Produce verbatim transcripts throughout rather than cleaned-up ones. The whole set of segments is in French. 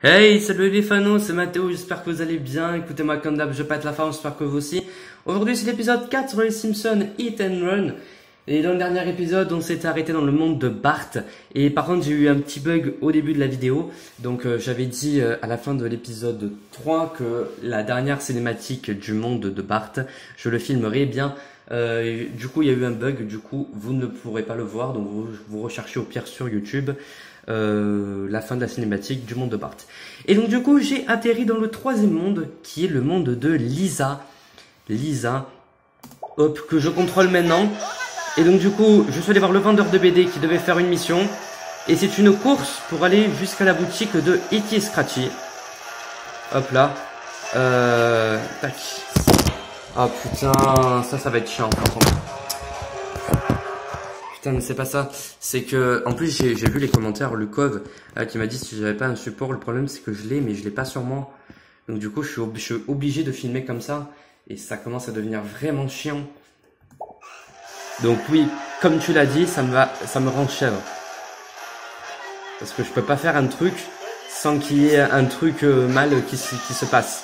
Hey, salut les fanos, c'est Mathéo, j'espère que vous allez bien. Écoutez-moi comme d'hab, je pète la forme, j'espère que vous aussi. Aujourd'hui, c'est l'épisode quatre sur les Simpsons Hit and Run. Et dans le dernier épisode, on s'était arrêté dans le monde de Bart. Et par contre, j'ai eu un petit bug au début de la vidéo. Donc, euh, j'avais dit euh, à la fin de l'épisode trois que la dernière cinématique du monde de Bart, je le filmerai bien. Euh, du coup, il y a eu un bug, du coup, vous ne pourrez pas le voir. Donc, vous, vous recherchez au pire sur YouTube. Euh, la fin de la cinématique du monde de Bart. Et donc du coup j'ai atterri dans le troisième monde qui est le monde de Lisa. Lisa, hop, que je contrôle maintenant. Et donc du coup je suis allé voir le vendeur de B D qui devait faire une mission. Et c'est une course pour aller jusqu'à la boutique de Itchy Scratchy. Hop là. Euh, tac. Ah putain, ça ça va être chiant par contre. Putain, mais c'est pas ça. C'est que, en plus, j'ai vu les commentaires, le Cove, euh, qui m'a dit si j'avais pas un support. Le problème, c'est que je l'ai, mais je l'ai pas sur moi. Donc, du coup, je suis, ob je suis obligé de filmer comme ça. Et ça commence à devenir vraiment chiant. Donc, oui, comme tu l'as dit, ça me va, ça me rend chèvre. Parce que je peux pas faire un truc sans qu'il y ait un truc euh, mal qui, qui se passe.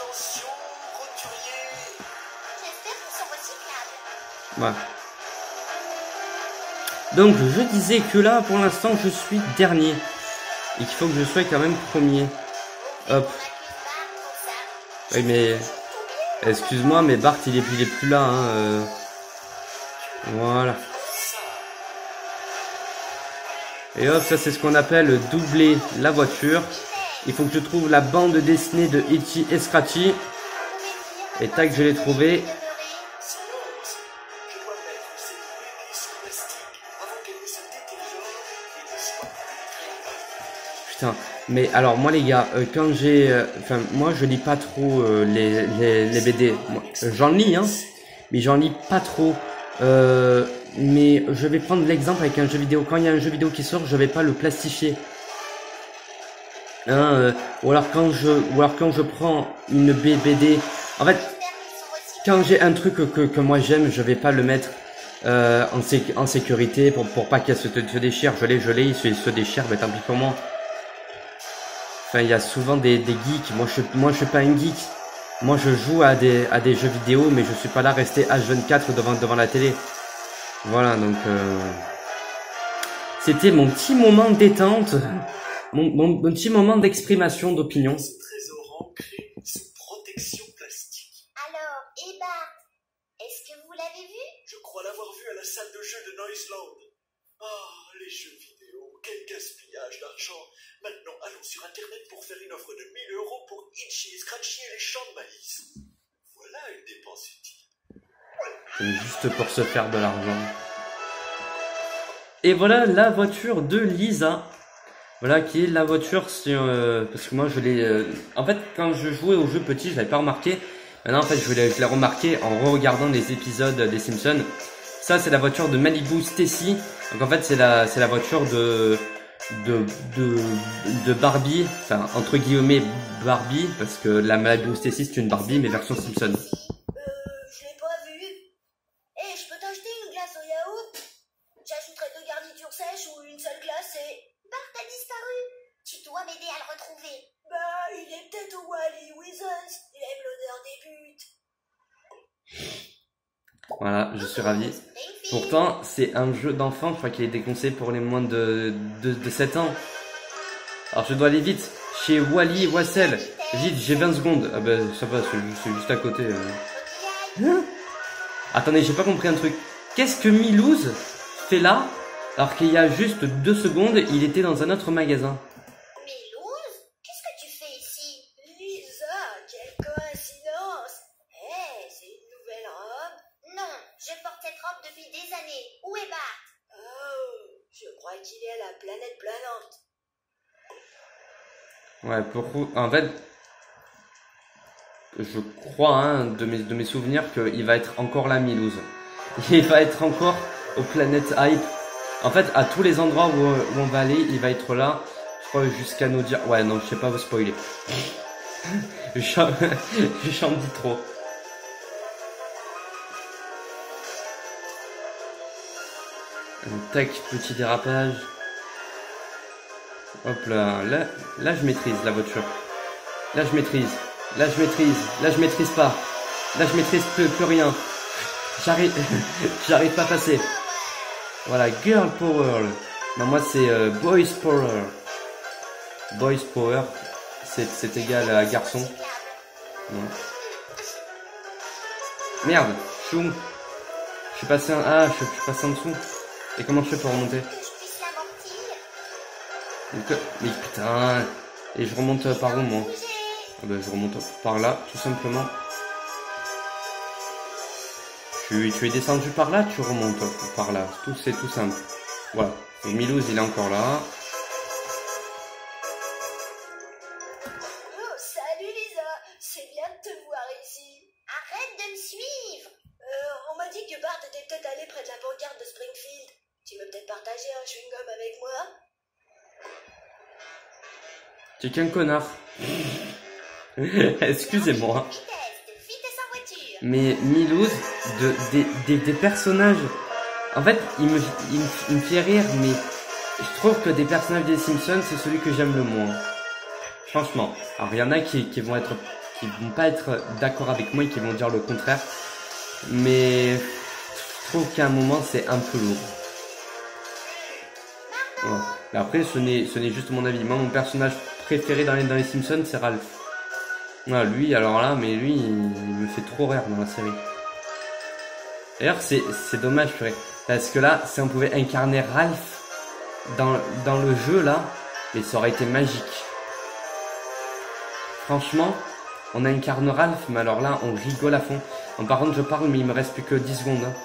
Voilà. Donc je disais que là pour l'instant je suis dernier et qu'il faut que je sois quand même premier. Hop. Oui mais excuse-moi mais Bart il est, il est plus là hein, euh... Voilà. Et hop, ça c'est ce qu'on appelle doubler la voiture. Il faut que je trouve la bande dessinée de Itchy et Scratchy. Et tac, je l'ai trouvé. Putain, mais alors moi les gars, euh, quand j'ai, euh, enfin moi je lis pas trop euh, les, les, les B D. Euh, j'en lis hein, mais j'en lis pas trop. Euh, mais je vais prendre l'exemple avec un jeu vidéo. Quand il y a un jeu vidéo qui sort, je vais pas le plastifier. Hein, euh, ou alors quand je, ou alors quand je prends une B D, en fait, quand j'ai un truc que que moi j'aime, je vais pas le mettre euh, en, sé en sécurité pour pour pas qu'elle se, se déchire. Je l'ai, je l'ai, il se, il se déchire, mais tant pis pour moi. Enfin, il y a souvent des, des geeks. Moi, je, moi, je suis pas un geek. Moi, je joue à des, à des jeux vidéo, mais je suis pas là resté H vingt-quatre devant, devant la télé. Voilà, donc, euh, c'était mon petit moment de détente, mon, mon, mon petit moment d'exprimation d'opinion. Trésor ancré sous protection plastique. Alors, et Bart, est-ce que vous l'avez vu? Je crois l'avoir vu à la salle de jeu de Noiseland. Ah, oh, les jeux vidéo, quel gaspillage d'argent. Maintenant, allons sur Internet pour faire une offre de mille euros pour Itchy et Scratchy et les champs de maïs. Voilà une dépense utile. Juste pour se faire de l'argent. Et voilà la voiture de Lisa. Voilà qui est la voiture, euh, parce que moi je l'ai... Euh, en fait, quand je jouais au jeu petit, je l'avais pas remarqué. Maintenant, en fait, je l'ai remarqué en re-regardant les épisodes des Simpsons. Ça, c'est la voiture de Malibu Stacy. Donc en fait, c'est la, c'est la voiture de... De, de, de Barbie, enfin entre guillemets Barbie, parce que la Malibu Stacy c'est une Barbie mais version Simpson. Euh, je l'ai pas vu. Eh, hey, je peux t'acheter une glace au yaourt? J'ajouterai deux garnitures sèches ou une seule glace et... Bart a disparu. Tu dois m'aider à le retrouver. Bah, il est peut-être au Wally Wizards. Il aime l'odeur des buts. Voilà, je suis ravi. Pourtant, c'est un jeu d'enfant, je crois qu'il est déconseillé pour les moins de, de, de sept ans. Alors je dois aller vite, chez Wally Wassel. Vite, j'ai vingt secondes. Ah bah ça va, c'est juste à côté. Euh. Hein? Attendez, j'ai pas compris un truc. Qu'est-ce que Milouz fait là, alors qu'il y a juste deux secondes, il était dans un autre magasin? Milouz? Qu'est-ce que tu fais ici? Lisa, quelle coïncidence! Eh, hey, c'est une nouvelle robe? Non, je porte cette robe depuis des années. Où est Bart? Oh, je crois qu'il est à la planète planante. Ouais, pour en fait, je crois hein, de mes de mes souvenirs qu'il va être encore là, Milouz. Il va être encore aux planètes Hype. En fait, à tous les endroits où, où on va aller, il va être là. Je crois jusqu'à nous dire. Ouais, non, je sais pas vous spoiler. J'en dis trop. Tac, petit dérapage. Hop là, là, là je maîtrise la voiture. Là je maîtrise. Là je maîtrise. Là je maîtrise pas. Là je maîtrise plus, plus rien. J'arrive, j'arrive pas à passer. Voilà, girl power. Non, moi c'est euh, boys power. Boys power, c'est égal à garçon. Non. Merde, choum. Je suis passé un... Ah, je, je suis passé en dessous. Et comment je fais pour remonter? Donc, mais putain. Et je remonte par où moi? Ah bah, je remonte par là, tout simplement. Tu, tu es descendu par là, tu remontes par là. Tout c'est tout simple. Voilà. Et Milouz il est encore là. Oh, salut Lisa, c'est bien de te voir ici. Arrête de me suivre. Euh, on m'a dit que Bart était peut-être allé près de la pancarte de Springfield. Tu veux peut-être partager un chewing-gum avec moi? Tu es qu'un connard. Excusez-moi. Mais Milouz, de, des, des, des personnages... En fait, il me, il, me, il me fait rire, mais je trouve que des personnages des Simpsons, c'est celui que j'aime le moins. Franchement. Alors, il y en a qui, qui vont être, qui vont pas être d'accord avec moi et qui vont dire le contraire. Mais je trouve qu'à un moment, c'est un peu lourd. Ouais. Mais après, ce n'est ce n'est juste mon avis. Moi, mon personnage préféré dans les, dans les Simpsons, c'est Ralph. Ah, lui, alors là, mais lui, il, il me fait trop rire dans la série. D'ailleurs, c'est dommage, purée. Parce que là, si on pouvait incarner Ralph dans, dans le jeu, là, et ça aurait été magique. Franchement, on incarne Ralph, mais alors là, on rigole à fond. Bon, par contre, je parle, mais il me reste plus que dix secondes. Hein.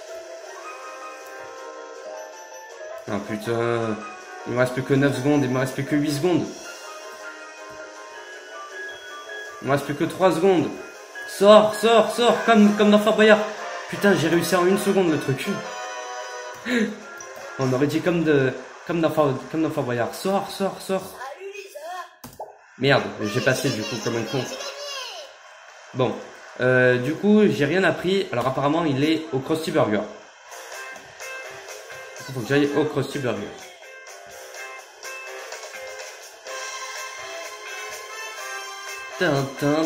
Ah putain, il me reste plus que neuf secondes, il me reste plus que huit secondes. Il me reste plus que trois secondes. Sors, sors, sors, comme, comme dans Fort Boyard. Putain, j'ai réussi en une seconde le truc. On aurait dit comme de, comme dans Fort, comme dans Fort Boyard. Sors, sors, sors. Merde, j'ai passé du coup comme un con. Bon, euh, du coup, j'ai rien appris. Alors apparemment, il est au Krusty Burger. Il faut que j'aille au Krusty Burger. Bon,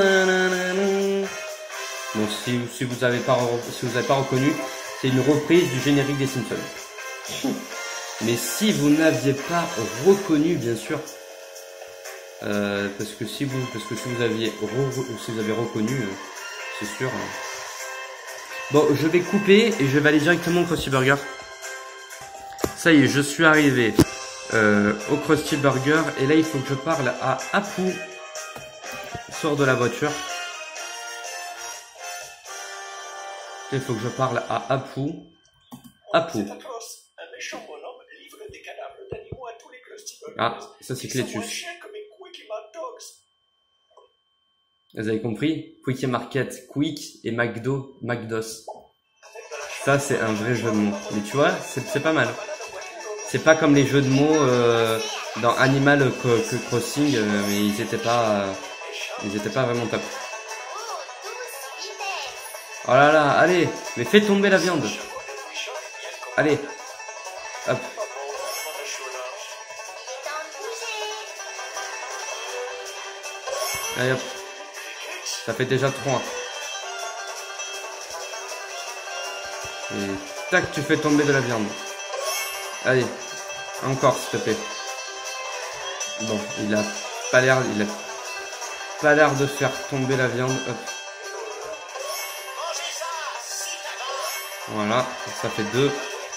si, si vous n'avez pas, si vous avez pas reconnu, c'est une reprise du générique des Simpsons. Mais si vous n'aviez pas reconnu, bien sûr, euh, parce que si vous, parce que si vous aviez, re, si vous avez reconnu, euh, c'est sûr. Hein. Bon, je vais couper et je vais aller directement au Krusty Burger. Ça y est, je suis arrivé euh, au Krusty Burger et là il faut que je parle à Apu. Sors de la voiture. Il faut que je parle à Apu. Apu. Ah, ça c'est Clétus. Vous avez compris? Quick et Market, Quick et McDo, McDos. Ça c'est un vrai jeu de mots. Mais tu vois, c'est pas mal. C'est pas comme les jeux de mots euh, dans Animal Crossing, euh, mais ils étaient pas, euh, ils étaient pas vraiment top. Oh là là, allez, mais fais tomber la viande. Allez, hop. Allez hop. Ça fait déjà trois. Et tac, tu fais tomber de la viande. Allez, encore s'il te plaît. Bon, il a pas l'air, il a pas l'air de faire tomber la viande. Hop. Voilà, ça fait deux.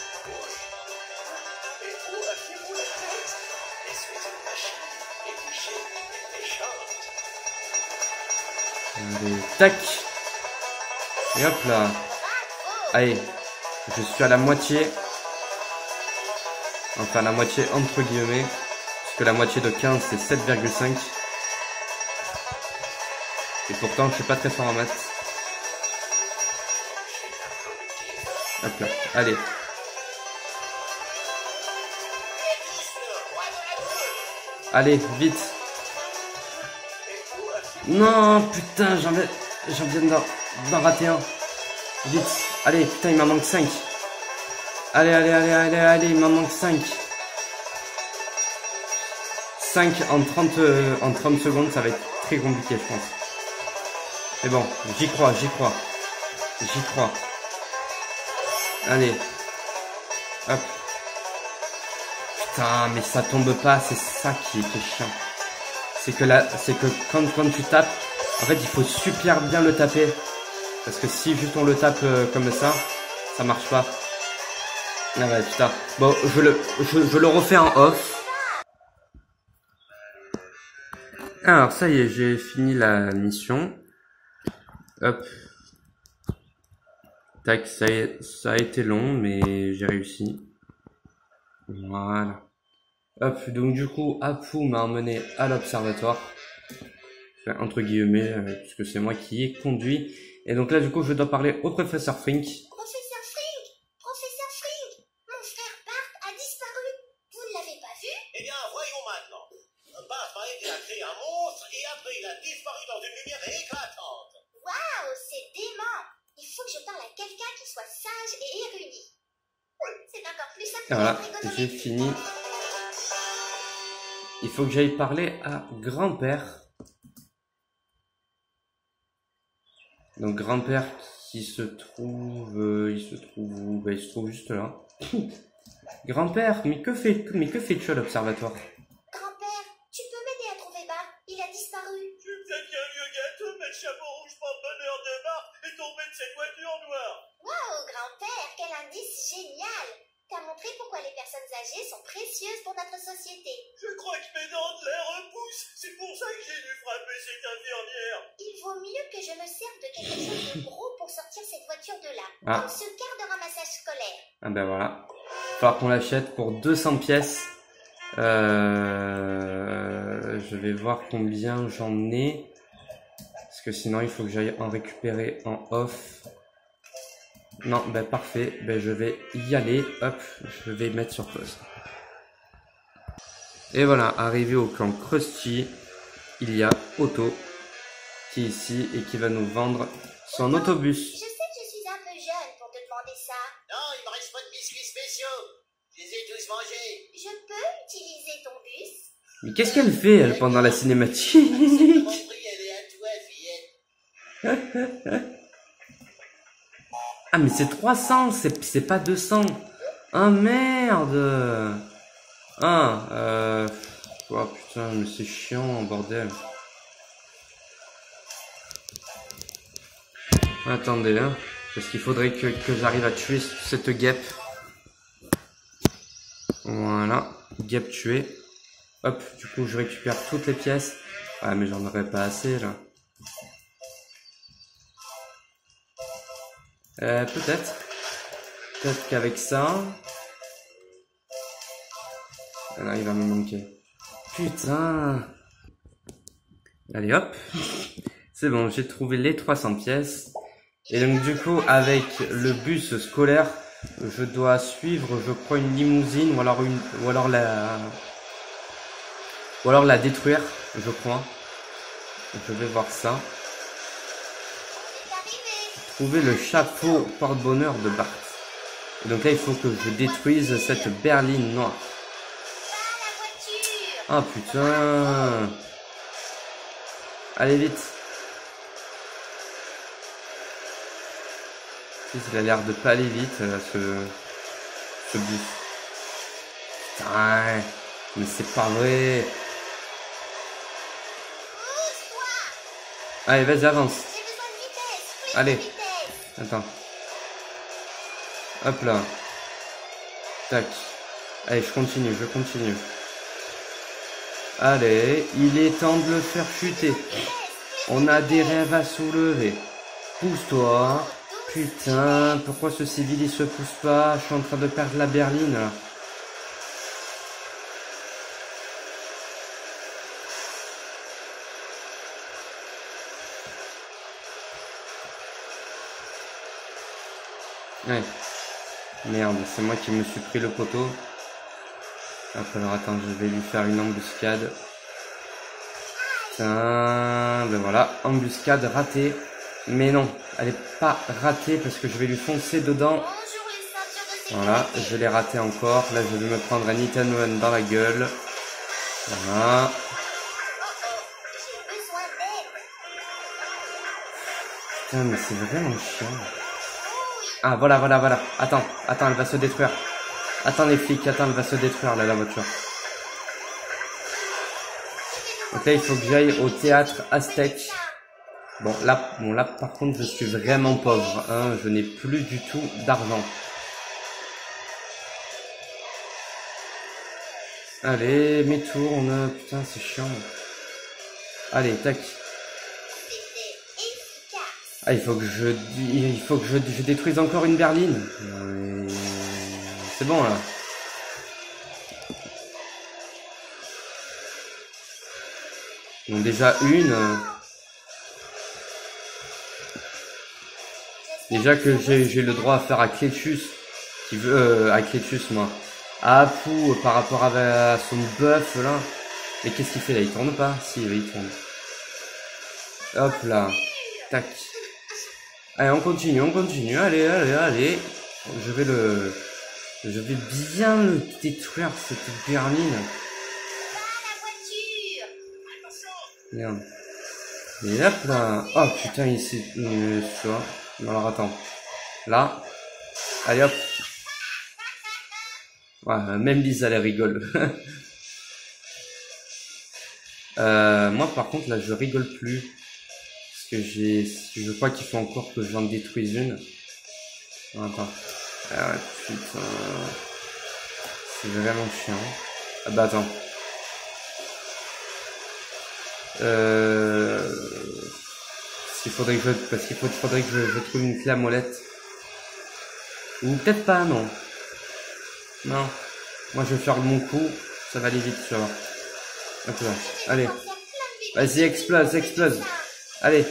Allez, tac. Et hop là. Allez, je suis à la moitié. Enfin, la moitié entre guillemets. Parce que la moitié de quinze, c'est sept virgule cinq. Et pourtant, je suis pas très fort en maths. Hop là, allez. Allez, vite. Non, putain, j'en viens d'en rater un. Vite, allez, putain, il m'en manque cinq. Allez, allez, allez, allez, allez, il m'en manque cinq. cinq en trente, euh, en trente secondes, ça va être très compliqué, je pense. Mais bon, j'y crois, j'y crois. J'y crois. Allez. Hop. Putain, mais ça tombe pas, c'est ça qui est, qui est chiant. C'est que là, c'est que quand, quand tu tapes, en fait, il faut super bien le taper. Parce que si juste on le tape euh, comme ça, ça marche pas. Ah ouais, putain. Bon, je le, je, je le refais en off. Alors, ça y est, j'ai fini la mission. Hop. Tac, ça a, ça a été long, mais j'ai réussi. Voilà. Hop, donc du coup, Apu m'a emmené à l'observatoire. Enfin, entre guillemets, euh, puisque c'est moi qui ai conduit. Et donc là, du coup, je dois parler au professeur Frink. Professeur Frink, professeur Frink, mon frère Bart a disparu. Vous ne l'avez pas vu? Eh bien, voyons maintenant. Bart m'a aidé à créer un monstre et après il a disparu dans une lumière éclatante. Waouh, c'est dément. Il faut que je parle à quelqu'un qui soit sage et érudit. C'est encore plus simple. Et voilà, j'ai fini. Il faut que j'aille parler à grand-père. Donc grand-père qui se trouve, euh, il se trouve où? Ben, il se trouve juste là. Grand-père, mais que fait, mais que fais-tu à l'observatoire? Grand-père, tu peux m'aider à trouver Bart? Il a disparu. Tu me fais qu'un vieux gâteau, mais le chapeau rouge pour le bonheur de Bart est tombé de cette voiture noire. Waouh, grand-père, quel indice génial. T'as montré pourquoi les personnes âgées sont précieuses pour notre société. Je crois que mes dents de l'air repoussent. C'est pour ça que j'ai dû frapper cette infirmière. Il vaut mieux que je me serve de quelque chose de gros pour sortir cette voiture de là. Ah. Comme ce quart de ramassage scolaire. Ah ben voilà. Il va falloir qu'on l'achète pour deux cents pièces. Euh, je vais voir combien j'en ai. Parce que sinon il faut que j'aille en récupérer en off. Non, ben parfait. Ben je vais y aller. Hop, je vais mettre sur pause. Et voilà, arrivé au camp Krusty, il y a Otto qui est ici et qui va nous vendre son Otto, autobus. Je sais que je suis un peu jeune pour te demander ça. Non, il me reste pas de biscuits spéciaux. Je les ai tous mangés. Je peux utiliser ton bus? Mais qu'est-ce qu'elle fait, elle, pendant la cinématique? Elle est à toi, fillette. Ah, mais c'est trois cents, c'est c'est pas deux cents. Ah, merde. Ah, euh... oh, putain, mais c'est chiant, bordel. Attendez, hein. Parce qu'il faudrait que, que j'arrive à tuer cette guêpe. Voilà, guêpe tuée. Hop, du coup, je récupère toutes les pièces. Ah, mais j'en aurais pas assez, là. Euh, peut-être. Peut-être qu'avec ça... Alors, il va me manquer. Putain. Allez, hop. C'est bon, j'ai trouvé les trois cents pièces. Et donc, du coup, avec le bus scolaire, je dois suivre, je crois, une limousine, ou alors une, ou alors la, ou alors la détruire, je crois. Je vais voir ça. Trouver le chapeau porte-bonheur de Bart. Et donc là, il faut que je détruise cette berline noire. Ah putain. Allez vite. Il a l'air de pas aller vite, ce, ce bus. Putain, mais c'est pas vrai. Allez, vas-y, avance. Allez. Attends. Hop là. Tac. Allez, je continue, je continue. Allez, il est temps de le faire chuter. On a des rêves à soulever. Pousse-toi. Putain, pourquoi ce civil il se pousse pas? Je suis en train de perdre la berline là. Ouais. Merde, c'est moi qui me suis pris le poteau. Hop, alors attends, je vais lui faire une embuscade. Putain, ben voilà, embuscade ratée. Mais non, elle est pas ratée parce que je vais lui foncer dedans. Voilà, je l'ai raté encore. Là, je vais me prendre un hit and run dans la gueule. Voilà. J'ai besoin d'aide. Putain, mais c'est vraiment chiant. Ah, voilà, voilà, voilà. Attends, attends, elle va se détruire. Attends les flics, attends, elle va se détruire là, la voiture. Donc là, il faut que j'aille au théâtre aztèque. Bon là, bon là, par contre, je suis vraiment pauvre. Hein, je n'ai plus du tout d'argent. Allez, mes tours, on a... Putain, c'est chiant. Allez, tac. Ah, il faut que je... Il faut que je, je détruise encore une berline. Et... C'est bon, là. Bon, déjà une... Déjà que j'ai le droit à faire à Clétus, qui veut... Euh, à Clétus, moi. À Apu, par rapport à, à son buff, là. Mais qu'est-ce qu'il fait, là? Il tourne pas? Si, oui, il tourne. Hop, là. Tac. Allez, on continue, on continue. Allez, allez, allez. Je vais le... Je vais bien le détruire, cette berline. Merde. Et hop, là. Oh, putain, ici. Euh, soit. Alors, attends. Là. Allez, hop. Ouais, même Lisa, elle rigole. euh, moi, par contre, là, je rigole plus. Parce que j'ai... Je crois qu'il faut encore que j'en détruise une. Attends. Ah ouais, putain. C'est vraiment chiant. Ah bah, attends. Euh... Parce qu'il faudrait que je... Parce qu'il faudrait que je, je trouve une clé à molette. Ou peut-être pas, non. Non. Moi, je vais faire mon coup. Ça va aller vite, tu vois. Hop là. Allez. Vas-y, explose, explose. Allez.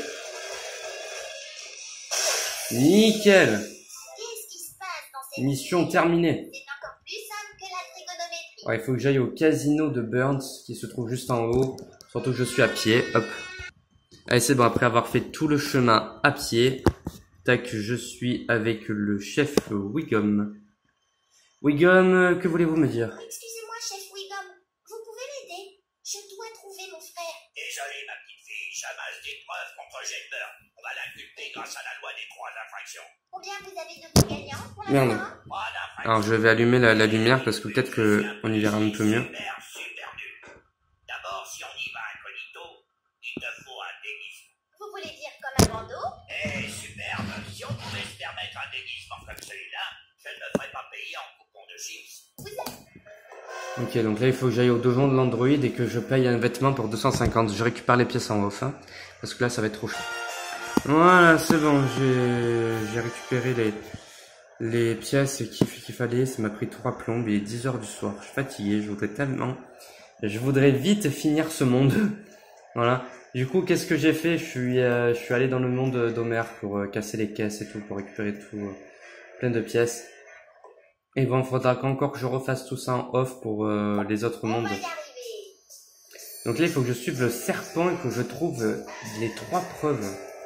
Nickel. Mission terminée. Ouais, il faut que j'aille au casino de Burns qui se trouve juste en haut. Surtout que je suis à pied. Hop. Allez, c'est bon. Après avoir fait tout le chemin à pied. Tac, je suis avec le chef Wiggum. Wiggum, que voulez-vous me dire? Excusez-moi, chef Wiggum. Vous pouvez m'aider? Je dois trouver mon frère. Désolé, ma petite fille. J'amasse des preuves contre Jetbird. On va l'inculper grâce à la loi des trois infractions. Combien vous avez de points gagnants pour la Merde. Alors, je vais allumer la, la lumière parce que peut-être que on y verra un peu mieux. Super, super nul. D'abord, si on y va incognito, il te faut un déguisement. Vous voulez dire comme un bandeau? Eh, superbe. Si on pouvait se permettre un déguisement comme celui-là, je ne me ferais pas payer en coupon de chips. Vous êtes... Ok, donc là, il faut que j'aille au donjon de l'Android et que je paye un vêtement pour deux cent cinquante. Je récupère les pièces en off, hein, parce que là, ça va être trop chaud. Voilà, c'est bon, j'ai récupéré les, les pièces qu'il qu'il fallait. Ça m'a pris trois plombes, il est dix heures du soir. Je suis fatigué, je voudrais tellement... Je voudrais vite finir ce monde. Voilà. Du coup, qu'est-ce que j'ai fait? Je suis, euh, je suis allé dans le monde d'Homer pour euh, casser les caisses et tout, pour récupérer tout, euh, plein de pièces. Et bon, il faudra qu'encore que je refasse tout ça en off pour euh, les autres mondes. Donc là, il faut que je suive le serpent et que je trouve les trois preuves.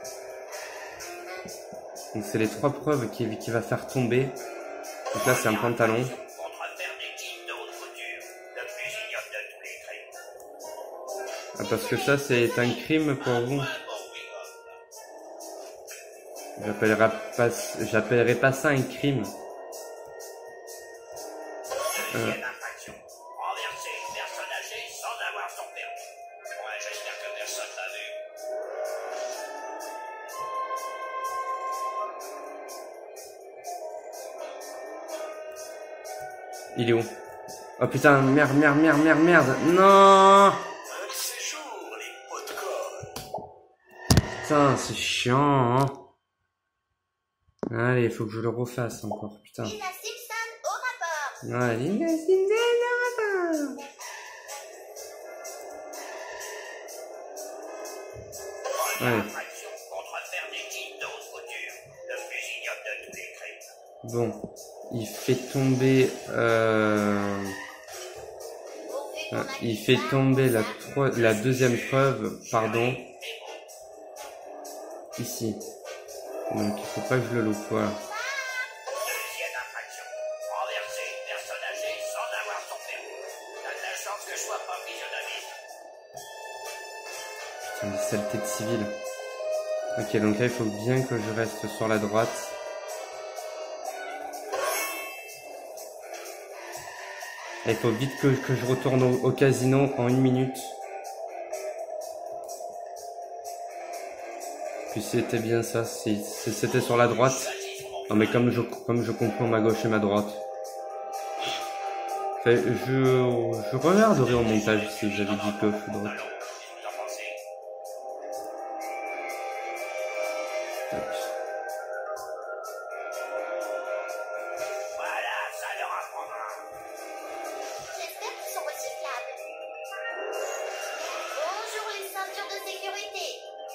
Donc c'est les trois preuves qui, qui va faire tomber. Donc là, c'est un pantalon. Ah, parce que ça, c'est un crime pour vous. J'appellerai pas, j'appellerai pas ça un crime. Euh. Il est où? Oh putain, merde, merde, merde, merde, merde. Non! Putain, c'est chiant, hein. Allez, il faut que je le refasse encore, putain. Lisa Simpson au rapport. Ouais, Lisa Simpson au rapport. Ouais. Bon, il fait tomber... Euh... Ah, il fait tomber la, tro... la deuxième preuve, pardon. Ici. Donc il faut pas que je le loupe, voilà. Deuxième infraction. Renverser une personne âgée sans avoir son permis. T'as de la chance que je sois pas visionnaire. Putain, des saletés de civils. Ok, donc là, il faut bien que je reste sur la droite. Et il faut vite que, que je retourne au, au casino en une minute. Puis c'était bien ça, si, si c'était sur la droite. Non mais comme je, comme je comprends ma gauche et ma droite. Fait, je, je regarderai au montage si j'avais dit gauche ou droite. Voilà, ça leur apprendra. J'espère qu'ils sont recyclables. Bonjour les ceintures de sécurité.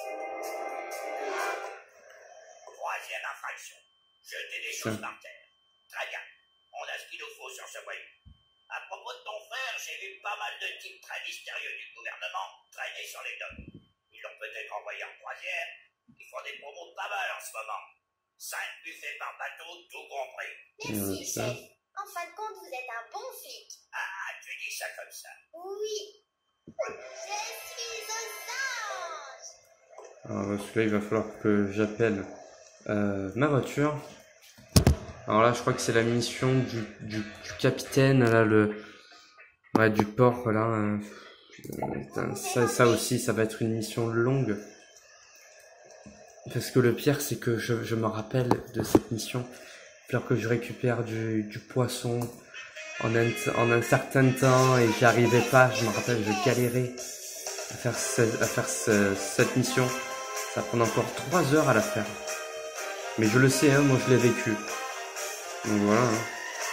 Troisième infraction. Jeter des choses par terre. Très bien. On a ce qu'il nous faut sur ce voyou. À propos de ton frère, j'ai vu pas mal de types très mystérieux du gouvernement traîner sur les docks. Ils l'ont peut-être envoyé en croisière. Ils font des promos pas mal en ce moment. Cinq buffets par bateau, tout compris. Merci, chef. En fin de compte, vous êtes un bon flic. Ah, tu dis ça comme ça. Oui. Je suis aux anges. Alors celui-là, il va falloir que j'appelle euh, ma voiture. Alors là, je crois que c'est la mission du, du, du capitaine, là, le, ouais, du port, là. Euh, putain, ça, ça aussi, ça va être une mission longue. Parce que le pire, c'est que je, je me rappelle de cette mission. Il va falloir que je récupère du, du poisson en un, en un certain temps et j'y arrivais pas. Je me rappelle, je galérais à faire, ce, à faire ce, cette mission. Ça prend encore trois heures à la faire. Mais je le sais, hein, moi je l'ai vécu. Donc voilà. Hein.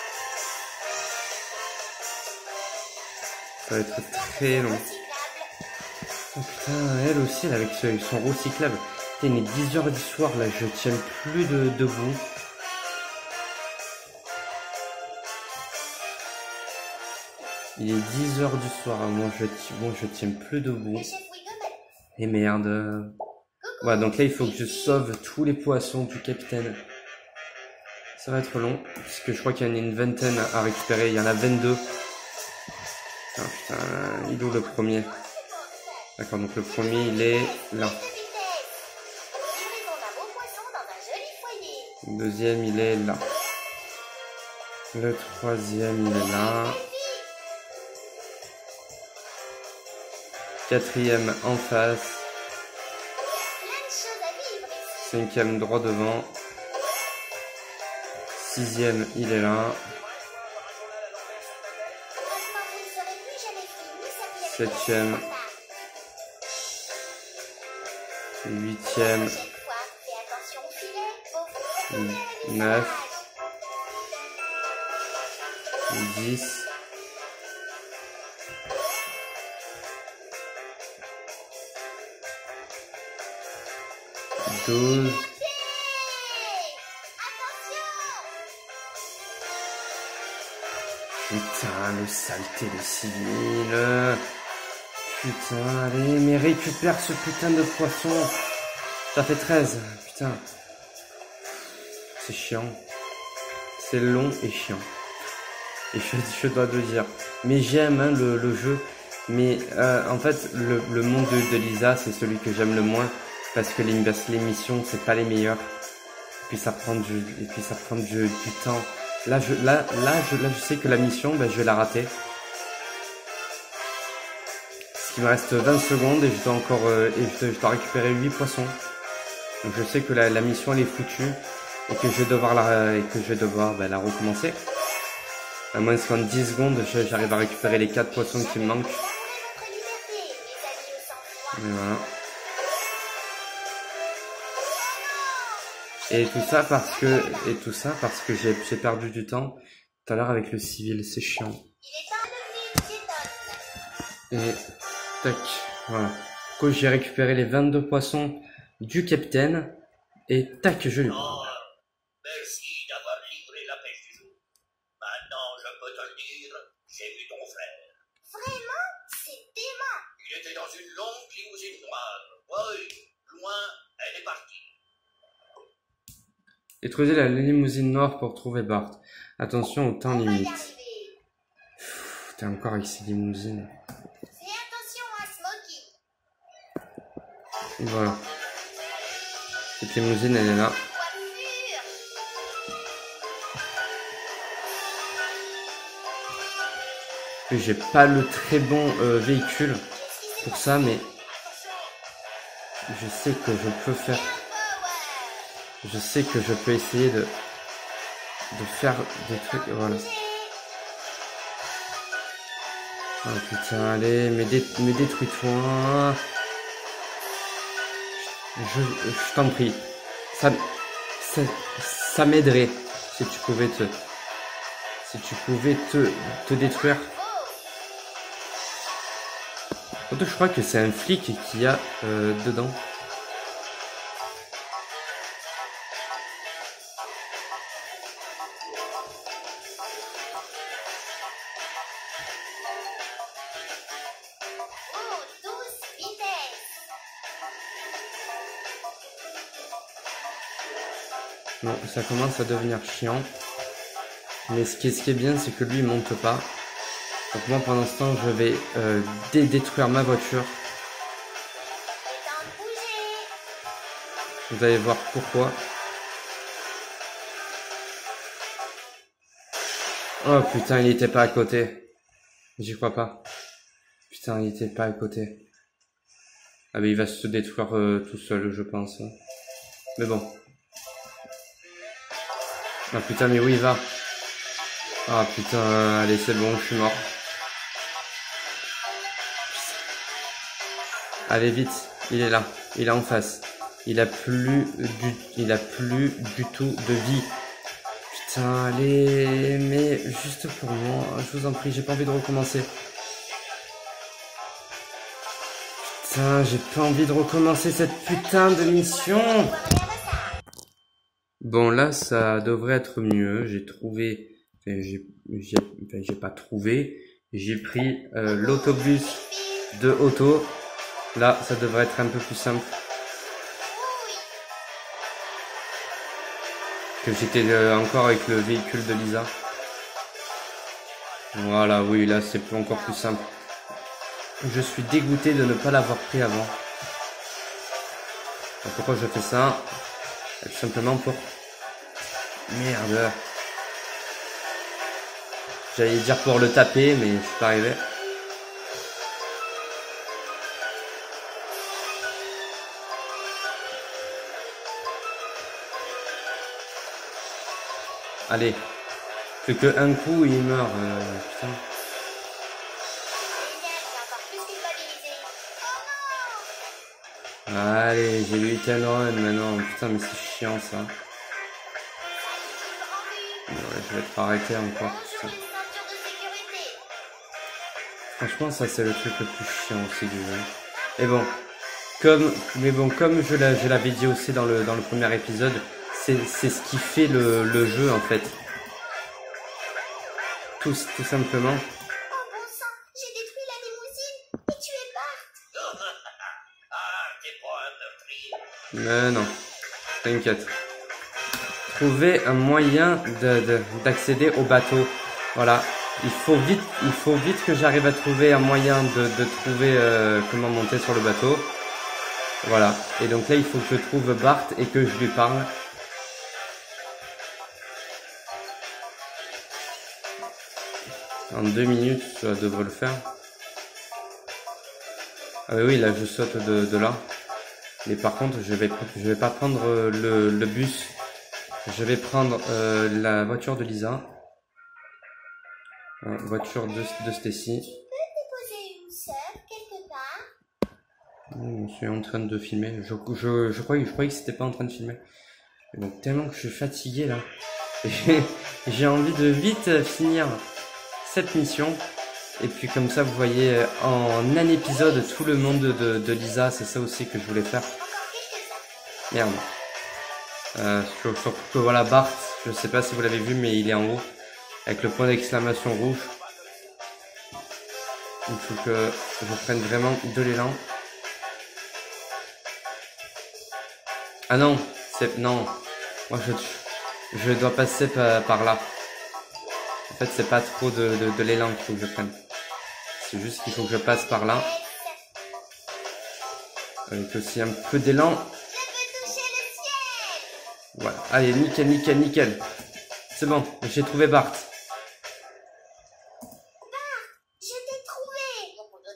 Ça va être très long. Oh putain, elle aussi, elle avec son recyclable. Putain, il est dix heures du soir là, je tiens plus de, debout. Il est dix heures du soir, moi je, bon, je tiens plus debout. Et merde. Voilà, donc là il faut que je sauve tous les poissons du capitaine. Ça va être long, puisque je crois qu'il y en a une vingtaine à récupérer, il y en a vingt-deux. Ah putain, il est où le premier? D'accord, donc le premier il est là. Le deuxième il est là. Le troisième il est là. Quatrième en face. Cinquième droit devant. Sixième, il est là. Septième. Huitième. Neuf. Dix. Douze. Putain, le saleté de civil. Putain, allez, mais récupère ce putain de poisson. Ça fait treize, putain. C'est chiant. C'est long et chiant. Et je, je dois le dire. Mais j'aime hein, le, le jeu. Mais euh, en fait, le, le monde de, de Lisa, c'est celui que j'aime le moins. Parce que les, les missions, c'est pas les meilleures. Et puis ça prend du, et puis ça prend du, du temps. Là, je, là, là, je, là, je sais que la mission, ben, je vais la rater. Parce qu'il me reste vingt secondes et je dois encore, euh, et je, je dois récupérer huit poissons. Donc je sais que la, la mission, elle est foutue. Et que je vais devoir la, et que je vais devoir, ben, la recommencer. À moins qu'en dix secondes, j'arrive à récupérer les quatre poissons qui me manquent. Et voilà. Et tout ça parce que, et tout ça parce que j'ai perdu du temps tout à l'heure avec le civil, c'est chiant. Et, tac, voilà. Du coup, j'ai récupéré les vingt-deux poissons du capitaine, et tac, je lui prends. Merci d'avoir livré la pêche du jour. Maintenant, je peux te le dire, j'ai vu ton frère. Vraiment? C'est dément. Il était dans une longue limousine noire. Oui, loin, elle est partie. Détruisez la limousine noire pour trouver Bart. Attention au temps limite. T'es encore avec ces limousines. Fais attention à Smokey. Voilà. Cette limousine, elle est là. J'ai pas le très bon euh, véhicule pour ça, mais je sais que je peux faire. Je sais que je peux essayer de de faire des trucs. Voilà. Oh putain, allez, mais, dé, mais détruis-toi. Je, je t'en prie. Ça, ça, ça m'aiderait si tu pouvais te, si tu pouvais te, te détruire. Surtout, je crois que c'est un flic qu'il y a euh, dedans. Bon, ça commence à devenir chiant. Mais ce qui est, ce qui est bien, c'est que lui, il monte pas. Donc moi, pendant ce temps, je vais euh, dé détruire ma voiture. Vous allez voir pourquoi. Oh putain, il était pas à côté. J'y crois pas. Putain, il était pas à côté. Ah mais il va se détruire euh, tout seul, je pense. Mais bon. Ah putain, mais où il va? Ah putain, allez, c'est bon, je suis mort. Allez, vite, il est là, il est en face. Il a plus du, il a plus du tout de vie. Putain, allez, mais juste pour moi, je vous en prie, j'ai pas envie de recommencer. Putain, j'ai pas envie de recommencer cette putain de mission. Bon, là, ça devrait être mieux. J'ai trouvé, enfin, j'ai, j'ai, enfin, j'ai pas trouvé. J'ai pris euh, l'autobus de Otto. Là, ça devrait être un peu plus simple. Que j'étais euh, encore avec le véhicule de Lisa. Voilà, oui, là, c'est encore plus simple. Je suis dégoûté de ne pas l'avoir pris avant. Alors, pourquoi je fais ça? Tout simplement pour... Merde. J'allais dire pour le taper, mais je suis pas arrivé. Allez. Plus que un coup, il meurt. Euh, putain. Allez, j'ai eu hit and run maintenant. Putain, mais c'est chiant ça. Ouais, je vais être arrêté encore. Putain. Franchement, ça c'est le truc le plus chiant aussi du jeu. Et bon, comme, mais bon, comme je l'avais dit aussi dans le dans le premier épisode, c'est c'est ce qui fait le le jeu en fait. Tout tout simplement. Oh bon sang, j'ai détruit la limousine et tu es Bart. Ah, t'es pas un meurtrier. Mais non, t'inquiète. Trouver un moyen de de d'accéder au bateau. Voilà. Il faut vite, il faut vite que j'arrive à trouver un moyen de, de trouver euh, comment monter sur le bateau. Voilà. Et donc là, il faut que je trouve Bart et que je lui parle. En deux minutes, ça devrait le faire. Ah oui, là, je saute de, de là. Mais par contre, je vais, je vais pas prendre le, le bus. Je vais prendre euh, la voiture de Lisa. Euh, voiture de, de Stacy. Tu peux déposer une sœur quelque part? Je suis en train de filmer. Je, je, je croyais, je croyais que c'était pas en train de filmer. Et donc tellement que je suis fatigué là. J'ai envie de vite finir cette mission. Et puis comme ça, vous voyez en un épisode tout le monde de, de Lisa. C'est ça aussi que je voulais faire. Merde. Euh, surtout que voilà, Bart, je sais pas si vous l'avez vu, mais il est en haut. Avec le point d'exclamation rouge. Il faut que je prenne vraiment de l'élan. Ah non, c'est non. Moi je je dois passer par, par là. En fait, c'est pas trop de, de, de l'élan qu'il faut que je prenne. C'est juste qu'il faut que je passe par là. Avec aussi un peu d'élan. Je peux toucher le ciel. Voilà, allez, nickel, nickel, nickel. C'est bon, j'ai trouvé Bart. Je t'ai trouvé.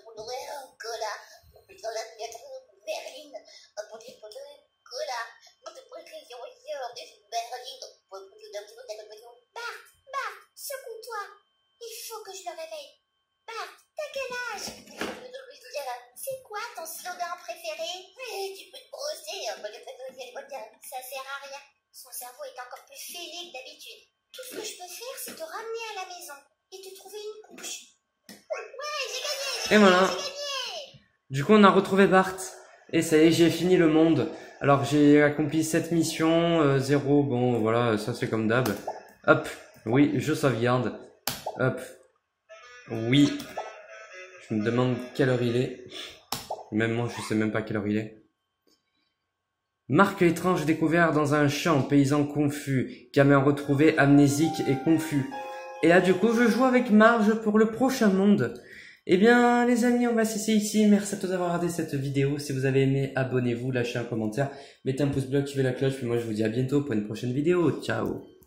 Bart, Bart, secoue-toi. Il faut que je le réveille. Bart, t'as quel âge? C'est quoi ton slogan préféré? Tu peux te brosser. Ça sert à rien. Son cerveau est encore plus fêlé que d'habitude. Tout ce que je peux faire, c'est te ramener à la maison et te trouver une couche. Ouais, j'ai gagné, j'ai Et gagné, voilà. j'ai gagné. Du coup, on a retrouvé Bart. Et ça y est, j'ai fini le monde. Alors, j'ai accompli sept missions, euh, zéro, bon, voilà, ça c'est comme d'hab. Hop, oui, je sauvegarde. Hop, oui. Je me demande quelle heure il est. Même moi, je sais même pas quelle heure il est. Marque étrange découvert dans un champ, paysan confus. Gamin retrouvé amnésique et confus. Et là, du coup, je joue avec Marge pour le prochain monde. Eh bien, les amis, on va cesser ici. Merci à tous d'avoir regardé cette vidéo. Si vous avez aimé, abonnez-vous, lâchez un commentaire, mettez un pouce bleu, activez la cloche. Puis moi, je vous dis à bientôt pour une prochaine vidéo. Ciao!